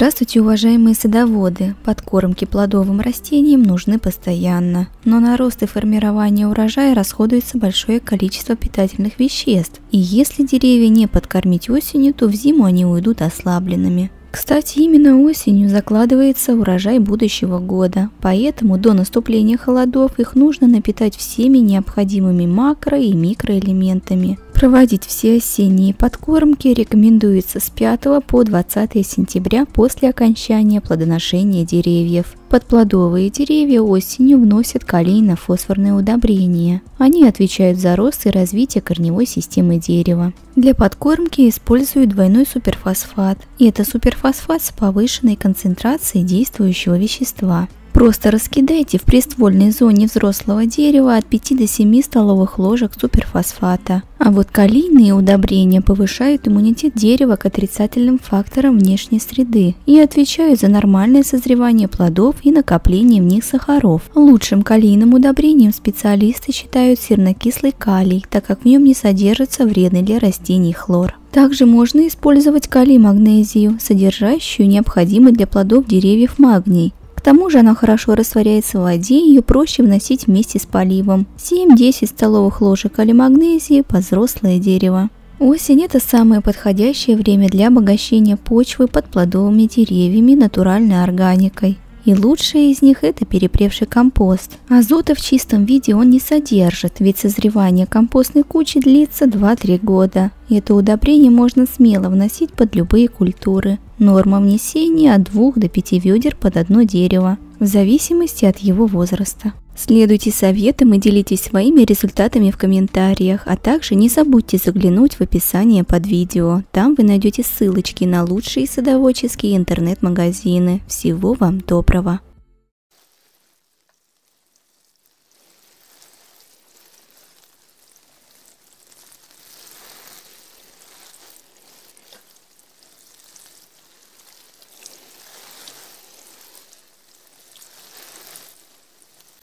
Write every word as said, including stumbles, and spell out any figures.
Здравствуйте, уважаемые садоводы! Подкормки плодовым растениям нужны постоянно, но на рост и формирование урожая расходуется большое количество питательных веществ, и если деревья не подкормить осенью, то в зиму они уйдут ослабленными. Кстати, именно осенью закладывается урожай будущего года, поэтому до наступления холодов их нужно напитать всеми необходимыми макро- и микроэлементами. Проводить все осенние подкормки рекомендуется с пятого по двадцатое сентября после окончания плодоношения деревьев. Под плодовые деревья осенью вносят калийно-фосфорные удобрения. Они отвечают за рост и развитие корневой системы дерева. Для подкормки используют двойной суперфосфат. И это суперфосфат с повышенной концентрацией действующего вещества. Просто раскидайте в приствольной зоне взрослого дерева от пяти до семи столовых ложек суперфосфата. А вот калийные удобрения повышают иммунитет дерева к отрицательным факторам внешней среды и отвечают за нормальное созревание плодов и накопление в них сахаров. Лучшим калийным удобрением специалисты считают сернокислый калий, так как в нем не содержится вредный для растений хлор. Также можно использовать калий-магнезию, содержащую необходимый для плодов деревьев магний. К тому же она хорошо растворяется в воде, ее проще вносить вместе с поливом. семь-десять столовых ложек калий-магнезии по взрослое дерево. Осень – это самое подходящее время для обогащения почвы под плодовыми деревьями натуральной органикой. И лучшее из них – это перепревший компост. Азота в чистом виде он не содержит, ведь созревание компостной кучи длится два-три года. И это удобрение можно смело вносить под любые культуры. Норма внесения от двух до пяти ведер под одно дерево, в зависимости от его возраста. Следуйте советам и делитесь своими результатами в комментариях, а также не забудьте заглянуть в описание под видео. Там вы найдете ссылочки на лучшие садоводческие интернет-магазины. Всего вам доброго!